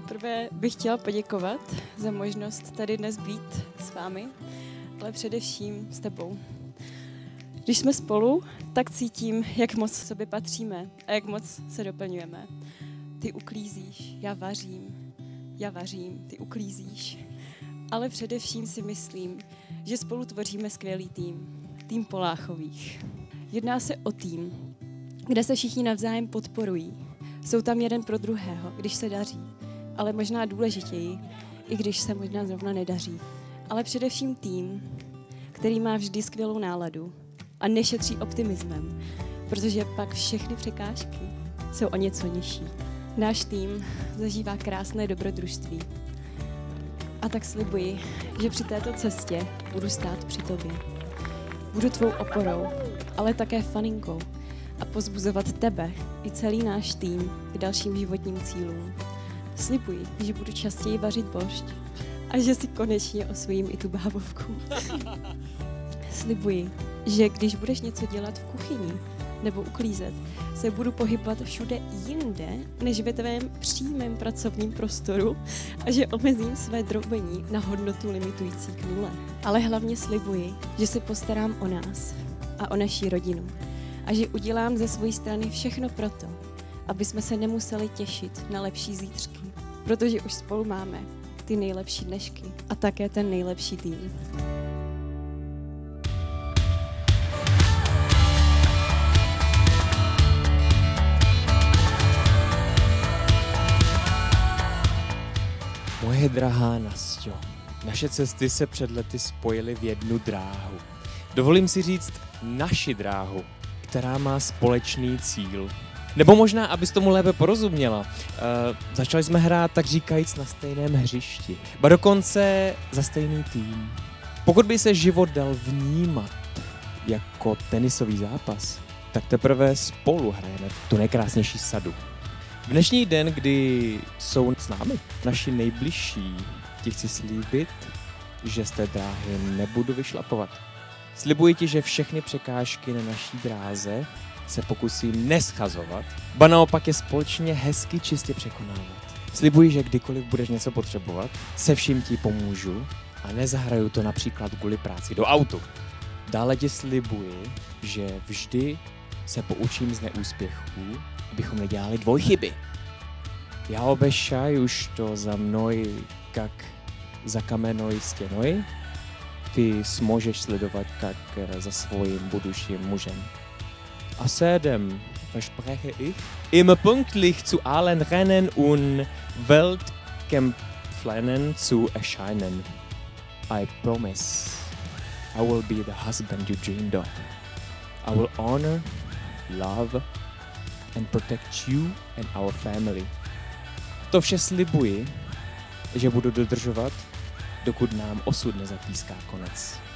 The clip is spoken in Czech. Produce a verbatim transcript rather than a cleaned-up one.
Nejprve bych chtěla poděkovat za možnost tady dnes být s vámi, ale především s tebou. Když jsme spolu, tak cítím, jak moc sobě patříme a jak moc se doplňujeme. Ty uklízíš, já vařím, já vařím, ty uklízíš. Ale především si myslím, že spolu tvoříme skvělý tým. Tým Poláchových. Jedná se o tým, kde se všichni navzájem podporují. Jsou tam jeden pro druhého, když se daří, ale možná důležitěji, i když se možná zrovna nedaří. Ale především tým, který má vždy skvělou náladu a nešetří optimismem, protože pak všechny překážky jsou o něco nižší. Náš tým zažívá krásné dobrodružství. A tak slibuji, že při této cestě budu stát při tobě. Budu tvou oporou, ale také faninkou a pozbuzovat tebe i celý náš tým k dalším životním cílům. Slibuji, že budu častěji vařit boršť a že si konečně osvojím i tu bábovku. Slibuji, že když budeš něco dělat v kuchyni nebo uklízet, se budu pohybovat všude jinde, než ve tvém přímém pracovním prostoru a že omezím své drobení na hodnotu limitující k nule. Ale hlavně slibuji, že se postarám o nás a o naši rodinu a že udělám ze své strany všechno proto, aby jsme se nemuseli těšit na lepší zítřky, protože už spolu máme ty nejlepší dnešky a také ten nejlepší tým. Moje drahá Nasťo, naše cesty se před lety spojily v jednu dráhu. Dovolím si říct naši dráhu, která má společný cíl. Nebo možná, abys tomu lépe porozuměla, uh, začali jsme hrát tak říkajíc na stejném hřišti, ba dokonce za stejný tým. Pokud by se život dal vnímat jako tenisový zápas, tak teprve spolu hrajeme tu nejkrásnější sadu. V dnešní den, kdy jsou s námi naši nejbližší, ti chci slíbit, že z té dráhy nebudu vyšlapovat. Slibuji ti, že všechny překážky na naší dráze se pokusím neschazovat, ba naopak je společně hezky čistě překonávat. Slibuji, že kdykoliv budeš něco potřebovat, se vším ti pomůžu a nezahraju to například kvůli práci do autu. Dále ti slibuji, že vždy se poučím z neúspěchů, abychom nedělali dvojchyby. Já obešaj už to za mnou, jak za kamenoj stěnoj, ty sможeš sledovat, jak za svým budoucím mužem. Außerdem verspreche ich, immer pünktlich zu allen Rennen und Weltkämpfen zu erscheinen. I promise I will be the husband you dreamed of. I will honor, love and protect you and our family. To vše slibuji, že budu dodržovat, dokud nám osud nezapíská konec.